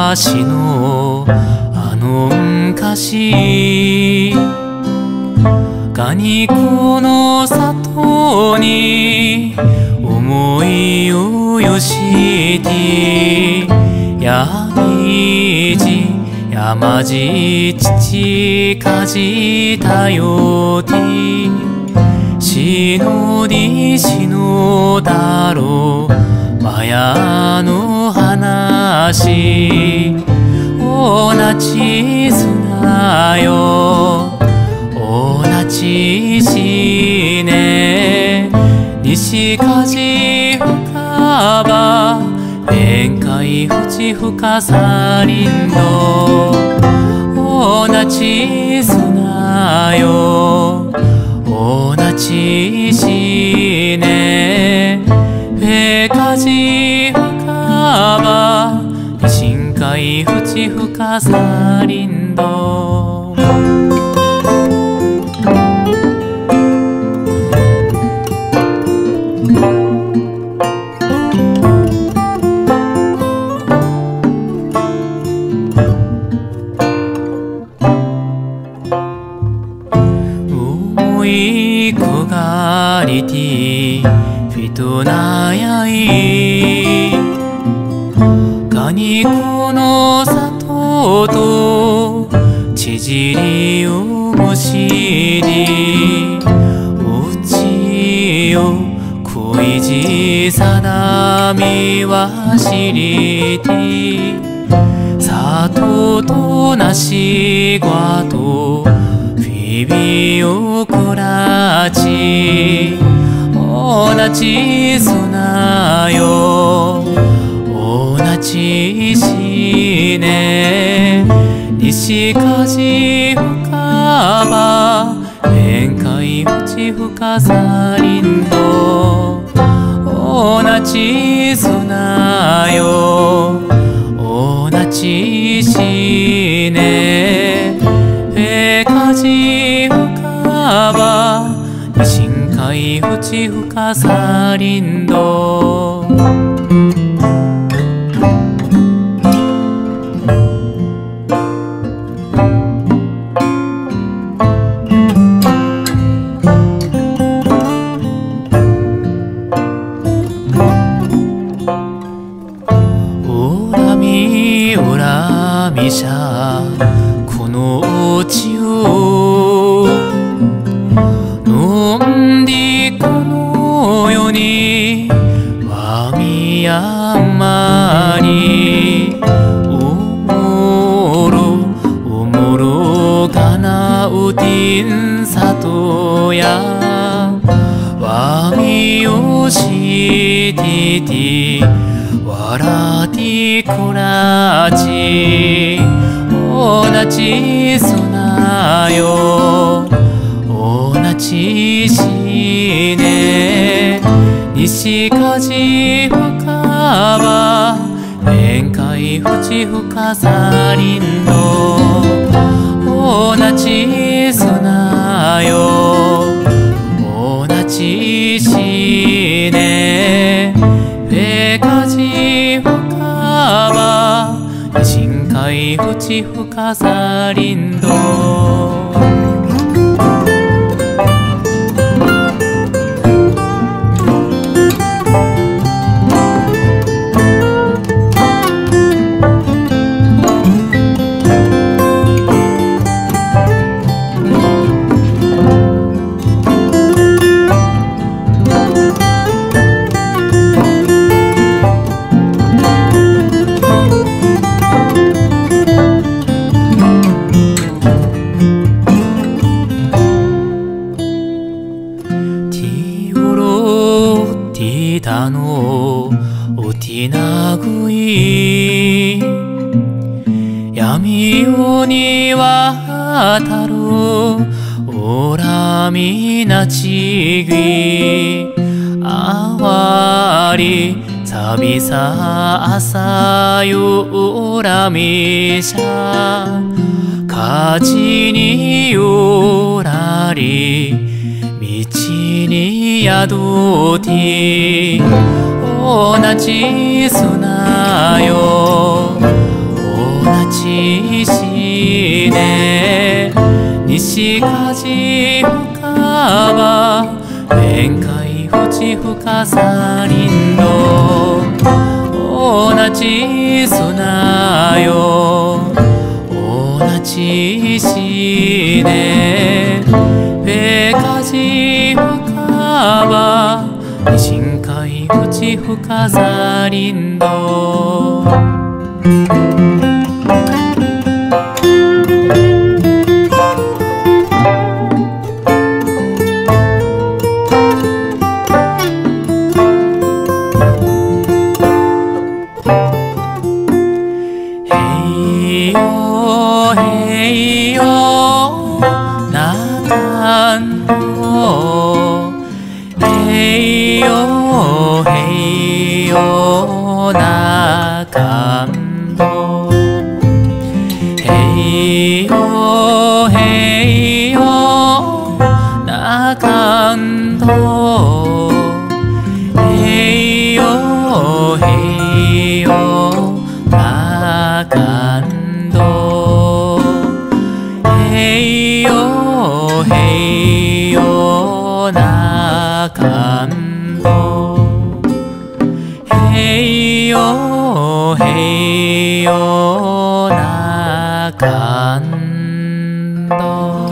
昔のあの昔、果肉の里に思いをよして闇路山路父かじたよて篠だろうマヤの話同じ砂よ同じしね西かじ深場面海淵深さ林道同じ砂よ同じしね上かじ深場深海淵深さ林道くがりてフィトナヤイ果肉の里と縮りをむしりうちよ恋路定みは知りて里となしごと日々を暮らし同じ砂よ同じしね西かじ深場面海淵深さ林道同じ砂よ同じしね上かじ深場深海淵深さ林道恨みしゃこの地を飲んでこの世にわみやまにおもろかなうてん里やわみをしてて笑ってこらち同じ砂よ同じしね西かじ深場面海淵深さ林道同じ砂よ同じしね上かじ深場深海淵深さ林道たのおてなぐい闇夜に渡るおらみなちぎあわりさびさ朝よおらみしゃかじによらり道に宿って同じ砂よししね西梶深場弁海淵深さ林道同じ砂よ同じしねべかじ深場西海淵深さ林道へいよへいよなかんどへいよへいよなかんどへいよへいよなかんどへいよへいよなかんどへいよへいよなかんどへいよへいよなかんど